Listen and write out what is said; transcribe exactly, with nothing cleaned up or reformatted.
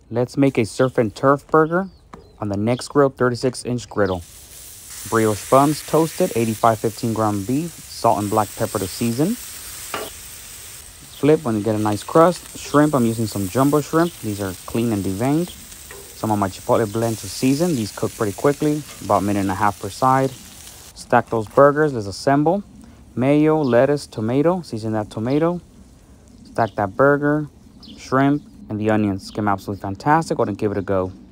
Let's make a surf and turf burger on the nexgrill thirty-six inch griddle. Brioche buns toasted, eighty-five fifteen gram beef, salt and black pepper to season. Flip when you get a nice crust. Shrimp, I'm using some jumbo shrimp. These are clean and deveined. Some of my chipotle blend to season. These cook pretty quickly, about a minute and a half per side. Stack those burgers, let's assemble. Mayo, lettuce, tomato, season that tomato. Stack that burger, shrimp, and the onions. Came absolutely fantastic. Go ahead and give it a go.